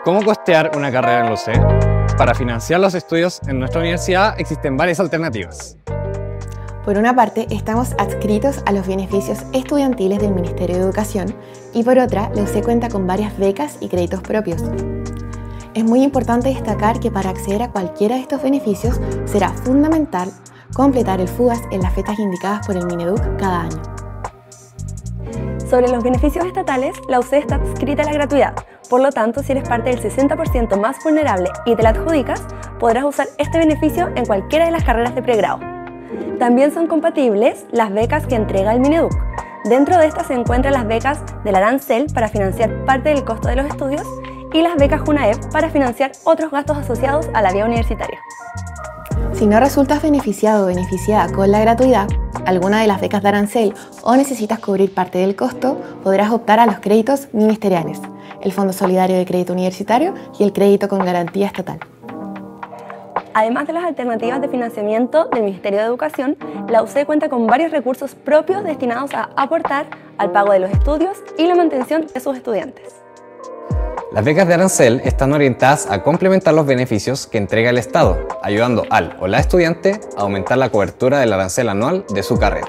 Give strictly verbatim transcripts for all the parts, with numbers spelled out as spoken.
¿Cómo costear una carrera en la U C? Para financiar los estudios en nuestra universidad existen varias alternativas. Por una parte, estamos adscritos a los beneficios estudiantiles del Ministerio de Educación y por otra, la U C cuenta con varias becas y créditos propios. Es muy importante destacar que para acceder a cualquiera de estos beneficios será fundamental completar el FUGAS en las fechas indicadas por el Mineduc cada año. Sobre los beneficios estatales, la U C está adscrita a la gratuidad. Por lo tanto, si eres parte del sesenta por ciento más vulnerable y te la adjudicas, podrás usar este beneficio en cualquiera de las carreras de pregrado. También son compatibles las becas que entrega el Mineduc. Dentro de estas se encuentran las becas del Arancel para financiar parte del costo de los estudios y las becas JUNAEP para financiar otros gastos asociados a la vida universitaria. Si no resultas beneficiado o beneficiada con la gratuidad, alguna de las becas de Arancel o necesitas cubrir parte del costo, podrás optar a los créditos ministeriales, el Fondo Solidario de Crédito Universitario y el crédito con garantía estatal. Además de las alternativas de financiamiento del Ministerio de Educación, la U C cuenta con varios recursos propios destinados a aportar al pago de los estudios y la mantención de sus estudiantes. Las becas de Arancel están orientadas a complementar los beneficios que entrega el Estado, ayudando al o la estudiante a aumentar la cobertura del arancel anual de su carrera.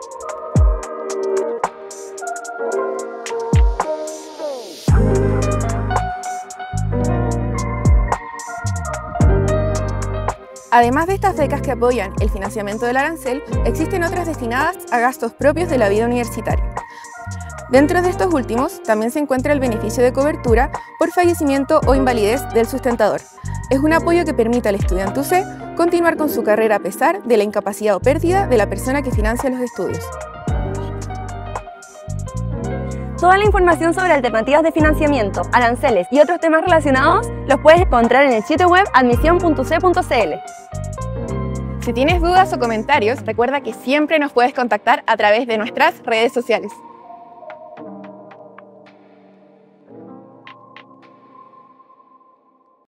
Además de estas becas que apoyan el financiamiento del arancel, existen otras destinadas a gastos propios de la vida universitaria. Dentro de estos últimos, también se encuentra el beneficio de cobertura por fallecimiento o invalidez del sustentador. Es un apoyo que permite al estudiante U C continuar con su carrera a pesar de la incapacidad o pérdida de la persona que financia los estudios. Toda la información sobre alternativas de financiamiento, aranceles y otros temas relacionados los puedes encontrar en el sitio web admisión punto u c punto c l. Si tienes dudas o comentarios, recuerda que siempre nos puedes contactar a través de nuestras redes sociales.